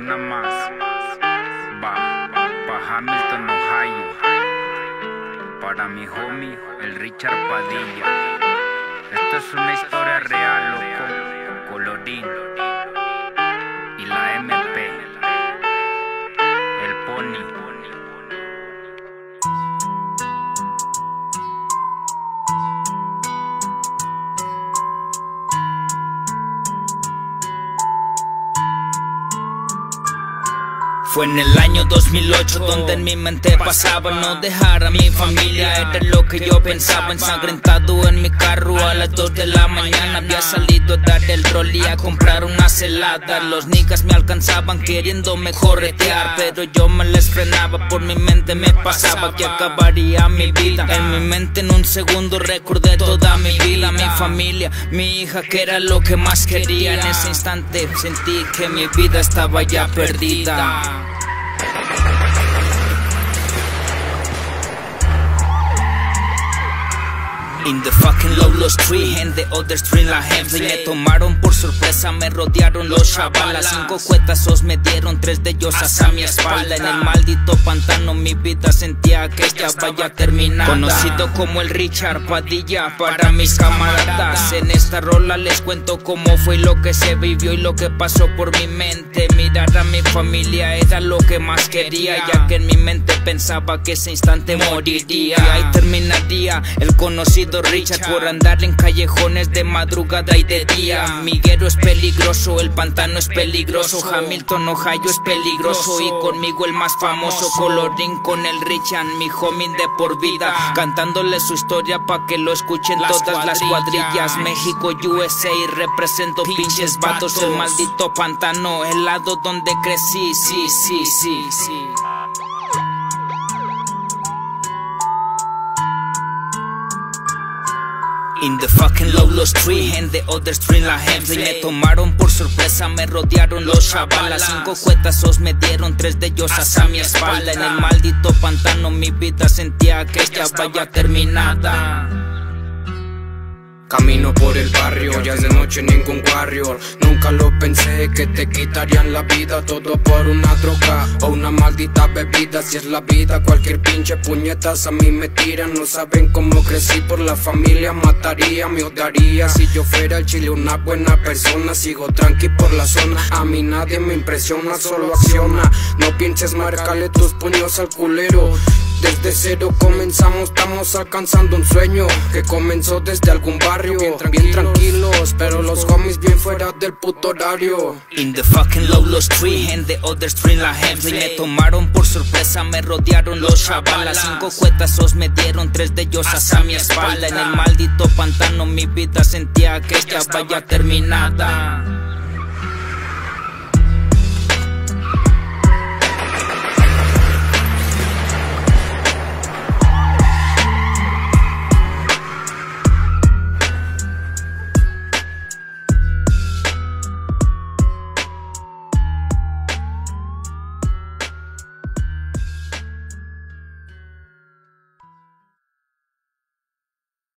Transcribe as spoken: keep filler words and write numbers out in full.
Una más. Va, pa' Hamilton, Ohio. Para mi homie, el Richard Padilla. Esto es una historia real, loco. Colorín. Y la M P. El Pony. Fue en el año dos mil ocho donde en mi mente pasaba no dejar a mi familia. Era lo que yo pensaba, ensangrentado en mi carro a las dos de la mañana. Había salido a dar el rol y a comprar unas heladas. Los niggas me alcanzaban queriéndome corretear, pero yo me les frenaba, por mi mente me pasaba que acabaría mi vida. En mi mente en un segundo recordé toda mi vida, mi familia, mi hija, que era lo que más quería. En ese instante sentí que mi vida estaba ya perdida. In the fucking Lolo Street, en the other street la gente me tomaron por sorpresa, me rodearon los chavalas. Cinco cuetazos me dieron, tres de ellos hacia mi espalda. En el maldito pantano mi vida sentía que ya vaya terminada. Conocido como el Richard Padilla para mis camaradas. En esta rola les cuento cómo fue lo que se vivió y lo que pasó por mi mente. Mirar a mi familia era lo que más quería, ya que en mi mente pensaba que ese instante moriría. Y ahí terminaría el conocido Richard por andar en callejones de madrugada y de día. Miguero es peligroso, el pantano es peligroso, Hamilton, Ohio es peligroso, y conmigo el más famoso, Colorín con el Richard, mi homie de por vida, cantándole su historia pa' que lo escuchen todas las cuadrillas. México, U S A, represento pinches vatos, el maldito pantano, el lado donde crecí, sí, sí, sí, sí. In the fucking Lolo Street, en the other street la gente me tomaron por sorpresa, me rodearon los chavalas. Cinco cuetazos me dieron, tres de ellos hacia mi espalda. En el maldito pantano mi vida sentía que ya vaya terminada. Camino por el barrio, ya es de noche ningún warrior. Nunca lo pensé que te quitarían la vida, todo por una droga o una maldita bebida. Si es la vida, cualquier pinche puñetas a mí me tiran. No saben cómo crecí, por la familia mataría, me odiaría. Si yo fuera el chile una buena persona, sigo tranqui por la zona. A mí nadie me impresiona, solo acciona. No pienses marcarle tus puños al culero. Desde cero comenzamos, estamos alcanzando un sueño que comenzó desde algún barrio, bien, tranquilos, bien tranquilos, pero los homies bien fuera del puto horario. In the fucking Lolo Street, en the other street la gente me tomaron por sorpresa, me rodearon los chavalas. Cinco cuetazos me dieron, tres de ellos hacia mi espalda. En el maldito pantano mi vida sentía que ya vaya terminada.